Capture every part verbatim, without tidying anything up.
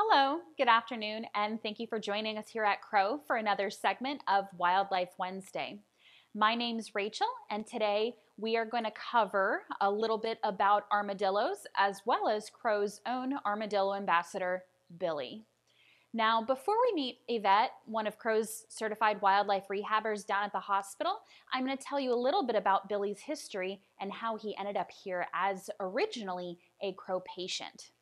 Hello, good afternoon, and thank you for joining us here at Crow for another segment of Wildlife Wednesday. My name's Rachel, and today we are going to cover a little bit about armadillos as well as Crow's own armadillo ambassador, Billy. Now, before we meet Yvette, one of Crow's certified wildlife rehabbers down at the hospital, I'm going to tell you a little bit about Billy's history and how he ended up here as originally a Crow patient.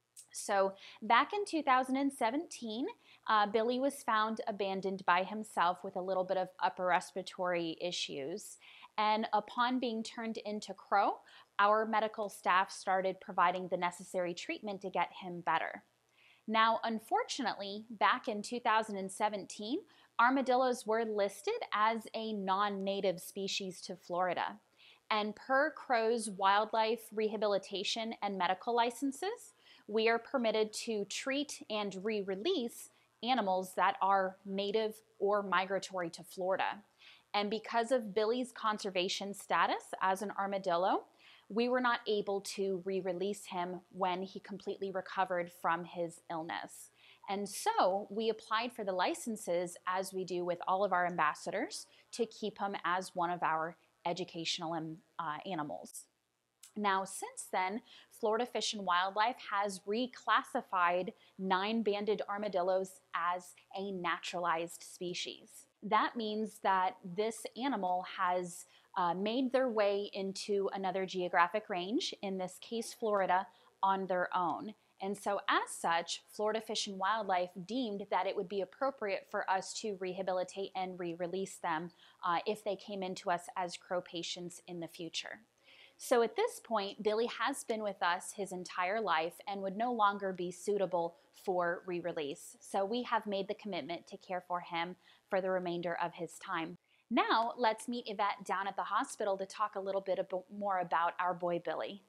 So back in two thousand seventeen, uh, Billy was found abandoned by himself with a little bit of upper respiratory issues. And upon being turned into Crow, our medical staff started providing the necessary treatment to get him better. Now, unfortunately, back in two thousand seventeen, armadillos were listed as a non-native species to Florida. And per Crow's wildlife rehabilitation and medical licenses, we are permitted to treat and re-release animals that are native or migratory to Florida. And because of Billy's conservation status as an armadillo, we were not able to re-release him when he completely recovered from his illness. And so we applied for the licenses, as we do with all of our ambassadors, to keep him as one of our educational uh, animals. Now, since then, Florida Fish and Wildlife has reclassified nine-banded armadillos as a naturalized species. That means that this animal has uh, made their way into another geographic range, in this case Florida, on their own. And so as such, Florida Fish and Wildlife deemed that it would be appropriate for us to rehabilitate and re-release them uh, if they came into us as Crow patients in the future. So at this point, Billy has been with us his entire life and would no longer be suitable for re-release. So we have made the commitment to care for him for the remainder of his time. Now, let's meet Yvette down at the hospital to talk a little bit more about our boy Billy.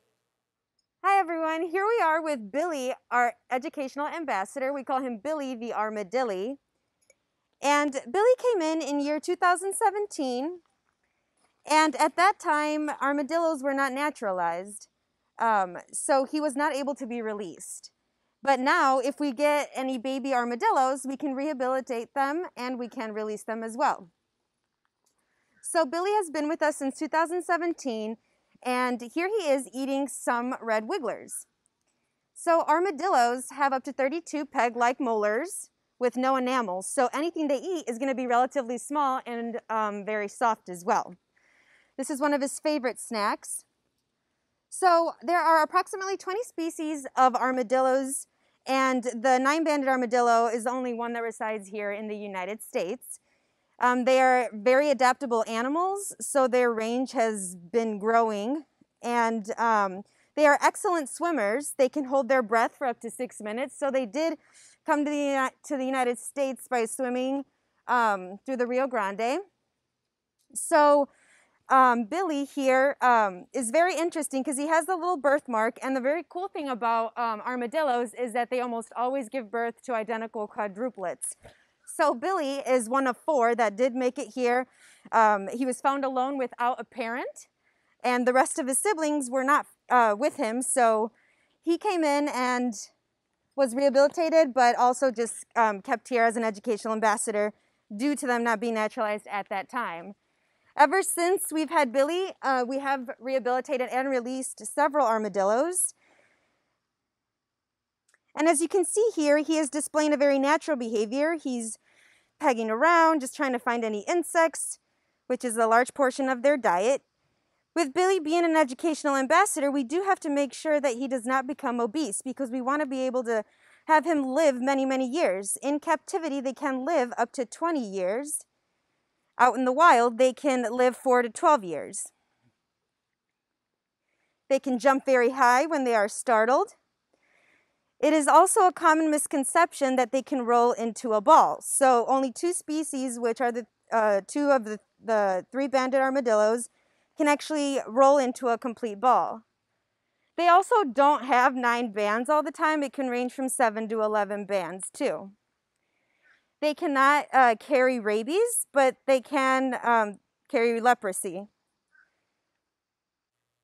Hi everyone, here we are with Billy, our educational ambassador. We call him Billy the Armadillo. And Billy came in in year two thousand seventeen. And at that time, armadillos were not naturalized, um, so he was not able to be released. But now, if we get any baby armadillos, we can rehabilitate them and we can release them as well. So Billy has been with us since two thousand seventeen, and here he is eating some red wigglers. So armadillos have up to thirty-two peg-like molars with no enamels, so anything they eat is going to be relatively small and um, very soft as well. This is one of his favorite snacks. So there are approximately twenty species of armadillos, and the nine-banded armadillo is the only one that resides here in the United States. Um, they are very adaptable animals, so their range has been growing, and um, they are excellent swimmers. They can hold their breath for up to six minutes, so they did come to the, to the United States by swimming um, through the Rio Grande. So Um, Billy here um, is very interesting because he has the little birthmark, and the very cool thing about um, armadillos is that they almost always give birth to identical quadruplets. So Billy is one of four that did make it here. Um, he was found alone without a parent, and the rest of his siblings were not uh, with him, so he came in and was rehabilitated, but also just um, kept here as an educational ambassador due to them not being naturalized at that time. Ever since we've had Billy, uh, we have rehabilitated and released several armadillos. And as you can see here, he is displaying a very natural behavior. He's pegging around, just trying to find any insects, which is a large portion of their diet. With Billy being an educational ambassador, we do have to make sure that he does not become obese, because we want to be able to have him live many, many years. In captivity, they can live up to twenty years. Out in the wild, they can live four to twelve years. They can jump very high when they are startled. It is also a common misconception that they can roll into a ball. So only two species, which are the uh, two of the, the three-banded armadillos, can actually roll into a complete ball. They also don't have nine bands all the time. It can range from seven to eleven bands too. They cannot uh, carry rabies, but they can um, carry leprosy.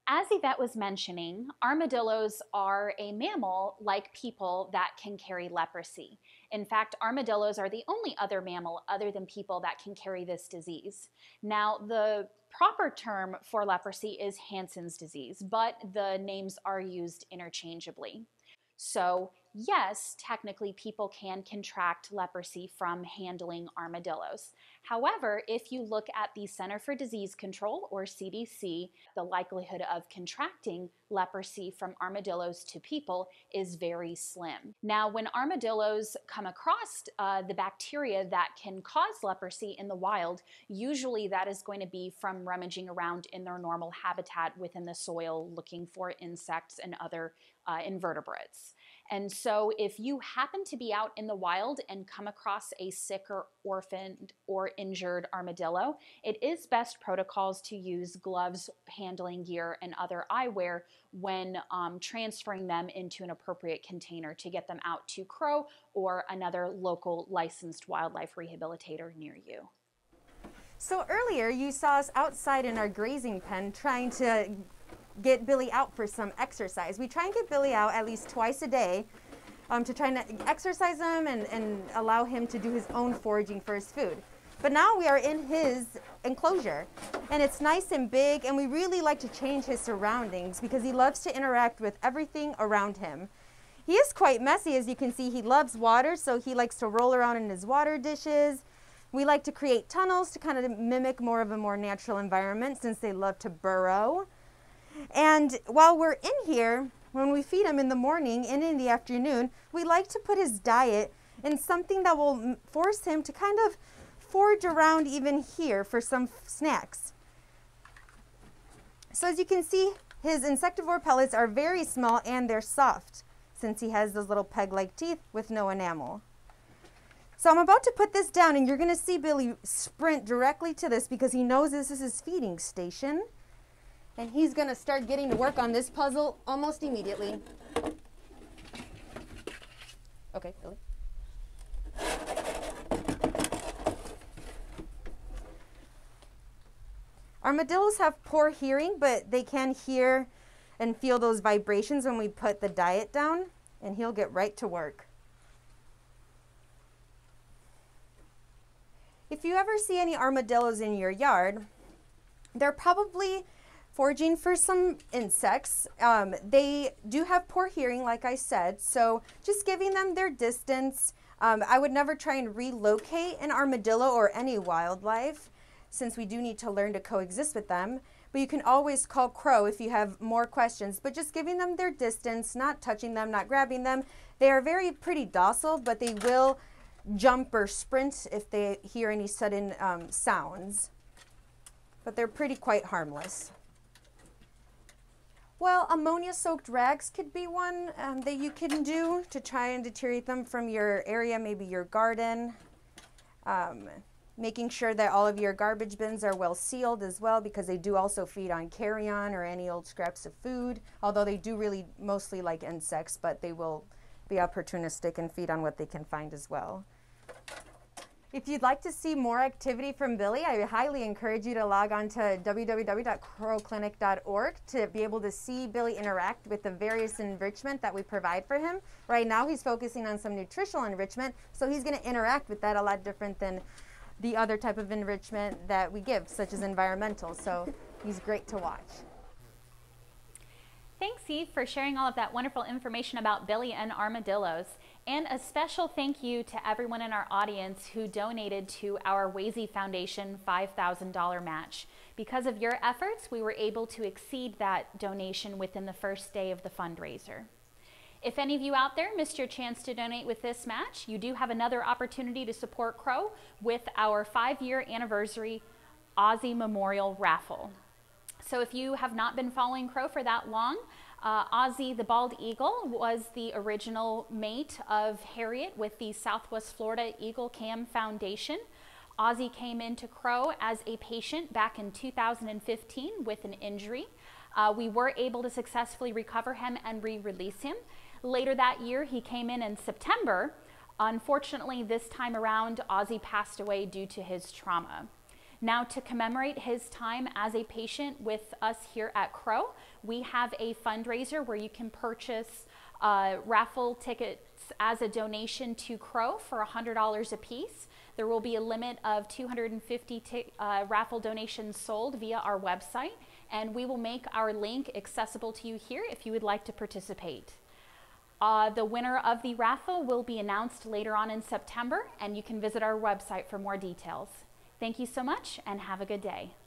As Yvette was mentioning, armadillos are a mammal like people that can carry leprosy. In fact, armadillos are the only other mammal other than people that can carry this disease. Now, the proper term for leprosy is Hansen's disease, but the names are used interchangeably. So, yes, technically people can contract leprosy from handling armadillos. However, if you look at the Center for Disease Control, or C D C, the likelihood of contracting leprosy from armadillos to people is very slim. Now, when armadillos come across uh, the bacteria that can cause leprosy in the wild, usually that is going to be from rummaging around in their normal habitat within the soil looking for insects and other uh, invertebrates. And so if you happen to be out in the wild and come across a sick or orphaned or injured armadillo, it is best protocols to use gloves, handling gear, and other eyewear when um, transferring them into an appropriate container to get them out to Crow or another local licensed wildlife rehabilitator near you. So earlier you saw us outside in our grazing pen trying to get Billy out for some exercise. We try and get Billy out at least twice a day um, to try and exercise him and, and allow him to do his own foraging for his food. But now we are in his enclosure and it's nice and big, and we really like to change his surroundings because he loves to interact with everything around him. He is quite messy, as you can see. He loves water, so he likes to roll around in his water dishes. We like to create tunnels to kind of mimic more of a more natural environment since they love to burrow. And while we're in here, when we feed him in the morning and in the afternoon, we like to put his diet in something that will force him to kind of forage around even here for some snacks. So as you can see, his insectivore pellets are very small and they're soft since he has those little peg-like teeth with no enamel. So I'm about to put this down and you're going to see Billy sprint directly to this because he knows this is his feeding station. And he's going to start getting to work on this puzzle almost immediately. Okay, Billy. Armadillos have poor hearing, but they can hear and feel those vibrations when we put the diet down, and he'll get right to work. If you ever see any armadillos in your yard, they're probably foraging for some insects. Um, they do have poor hearing, like I said, so just giving them their distance. Um, I would never try and relocate an armadillo or any wildlife, since we do need to learn to coexist with them. But you can always call Crow if you have more questions, but just giving them their distance, not touching them, not grabbing them. They are very pretty docile, but they will jump or sprint if they hear any sudden um, sounds. But they're pretty quite harmless. Well, ammonia-soaked rags could be one um, that you can do to try and deteriorate them from your area, maybe your garden. Um, making sure that all of your garbage bins are well sealed as well, because they do also feed on carrion or any old scraps of food, although they do really mostly like insects, but they will be opportunistic and feed on what they can find as well. If you'd like to see more activity from Billy, I highly encourage you to log on to w w w dot crow clinic dot org to be able to see Billy interact with the various enrichment that we provide for him. Right now he's focusing on some nutritional enrichment, so he's going to interact with that a lot different than the other type of enrichment that we give, such as environmental. So he's great to watch. Thanks, Eve, for sharing all of that wonderful information about Billy and armadillos. And a special thank you to everyone in our audience who donated to our Wazy Foundation five thousand dollar match. Because of your efforts, we were able to exceed that donation within the first day of the fundraiser. If any of you out there missed your chance to donate with this match, you do have another opportunity to support Crow with our five-year anniversary Aussie Memorial Raffle. So if you have not been following Crow for that long, uh, Ozzy the bald eagle was the original mate of Harriet with the Southwest Florida Eagle Cam Foundation. Ozzy came into Crow as a patient back in two thousand fifteen with an injury. Uh, we were able to successfully recover him and re-release him. Later that year, he came in in September. Unfortunately, this time around, Ozzy passed away due to his trauma. Now, to commemorate his time as a patient with us here at Crow, we have a fundraiser where you can purchase uh, raffle tickets as a donation to Crow for one hundred dollars a piece. There will be a limit of two hundred fifty uh, raffle donations sold via our website, and we will make our link accessible to you here if you would like to participate. Uh, the winner of the raffle will be announced later on in September, and you can visit our website for more details. Thank you so much, and have a good day.